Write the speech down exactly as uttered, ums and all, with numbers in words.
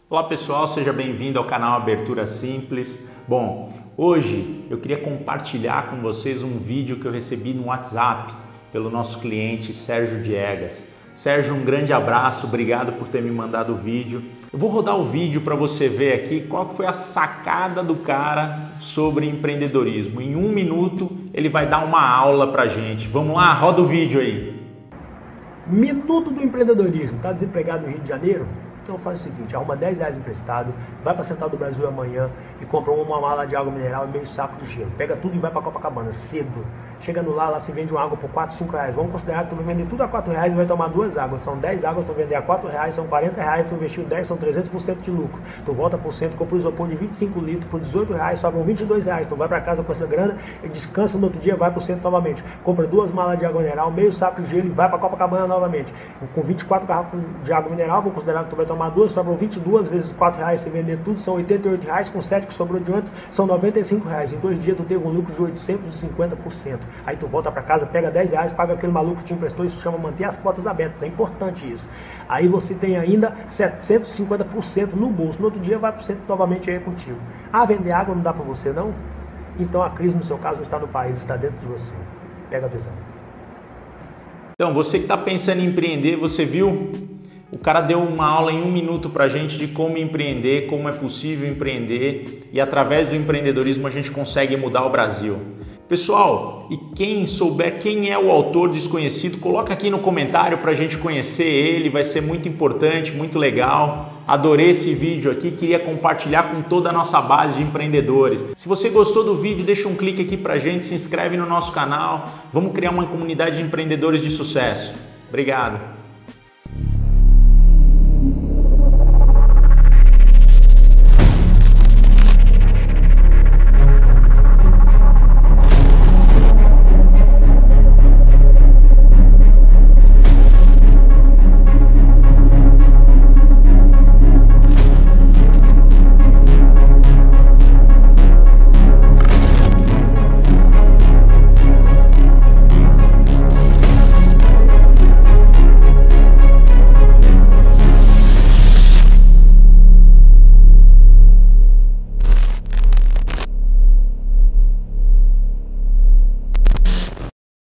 Olá pessoal, seja bem-vindo ao canal Abertura Simples. Bom, hoje eu queria compartilhar com vocês um vídeo que eu recebi no WhatsApp pelo nosso cliente Sérgio Diegas. Sérgio, um grande abraço, obrigado por ter me mandado o vídeo. Eu vou rodar o vídeo para você ver aqui qual foi a sacada do cara sobre empreendedorismo. Em um minuto ele vai dar uma aula pra gente. Vamos lá, roda o vídeo aí. Minuto do empreendedorismo. Tá desempregado no Rio de Janeiro? Então faz o seguinte, arruma dez reais emprestado, vai para Central do Brasil amanhã e compra uma mala de água mineral e meio saco de gelo. Pega tudo e vai para Copacabana, cedo. Chegando lá, lá se vende uma água por quatro, cinco reais. Vamos considerar que tu vai vender tudo a quatro reais e vai tomar duas águas. São dez águas para vender a quatro reais, são quarenta reais, tu investiu dez, são trezentos por cento de lucro. Tu volta por cento, compra um isopor de vinte e cinco litros por dezoito reais, sobram vinte e dois reais. Tu vai para casa com essa grana e descansa no outro dia, vai pro centro novamente. Compra duas malas de água mineral, meio saco de gelo e vai para Copacabana novamente. Com vinte e quatro garrafas de água mineral, vamos considerar que tu vai tomar duas, sobram vinte e duas vezes quatro reais, se vender tudo, são oitenta e oito reais, com sete que sobrou de antes, são noventa e cinco reais. Em dois dias tu teve um lucro de oitocentos e cinquenta por cento. Aí tu volta para casa, pega dez reais, paga aquele maluco que te emprestou, isso chama manter as portas abertas, é importante isso. Aí você tem ainda setecentos e cinquenta por cento no bolso, no outro dia vai para o centro novamente aí contigo. Ah, vender água não dá para você não? Então a crise no seu caso não está no país, está dentro de você. Pega a visão. Então, você que está pensando em empreender, você viu? O cara deu uma aula em um minuto para a gente de como empreender, como é possível empreender e através do empreendedorismo a gente consegue mudar o Brasil. Pessoal, e quem souber quem é o autor desconhecido, coloca aqui no comentário para a gente conhecer ele, vai ser muito importante, muito legal. Adorei esse vídeo aqui, queria compartilhar com toda a nossa base de empreendedores. Se você gostou do vídeo, deixa um clique aqui para a gente, se inscreve no nosso canal, vamos criar uma comunidade de empreendedores de sucesso. Obrigado!